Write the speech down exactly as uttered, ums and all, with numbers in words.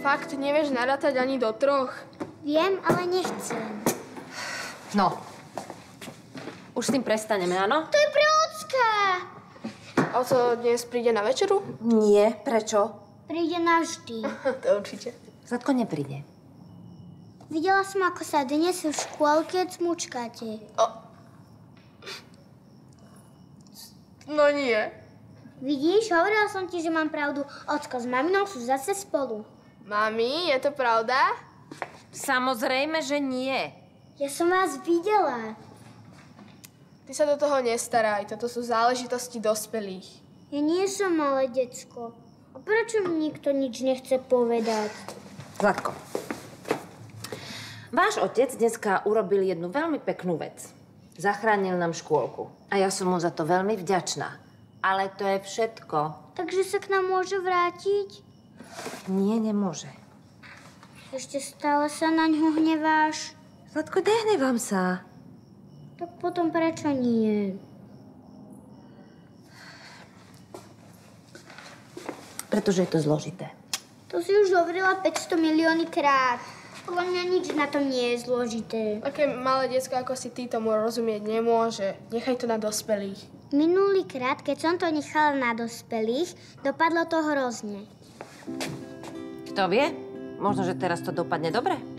Fakt nevieš narátať ani do troch? Viem, ale nechcem. No. Už s tým prestaneme, áno? To je pre Ocka! Oco dnes príde na večeru? Nie, prečo? Príde navždy. To určite. Zlatko nepríde. Videla som, ako sa dnes v škôlke cmučkáte. O. No nie. Vidíš, hovorila som ti, že mám pravdu. Ocko s maminou sú zase spolu. Mami, je to pravda? Samozrejme, že nie. Ja som vás videla. Ty sa do toho nestaraj, toto sú záležitosti dospelých. Ja nie som malé decko. A prečo mi nikto nič nechce povedať? Zlatko, váš otec dneska urobil jednu veľmi peknú vec. Zachránil nám škôlku. A ja som mu za to veľmi vďačná. Ale to je všetko. Takže sa k nám môže vrátiť? Nie, nemôže. Ešte stále sa na ňo hneváš? Zlatko, nehnevám sa. Tak potom prečo nie? Pretože je to zložité. To si už hovorila päťsto milióny krát. Podľa mňa nič na tom nie je zložité. Také malé decko ako si ty tomu rozumieť nemôže. Nechaj to na dospelých. Minulý krát, keď som to nechala na dospelých, dopadlo to hrozne. Kto vie? Možno, že teraz to dopadne dobre.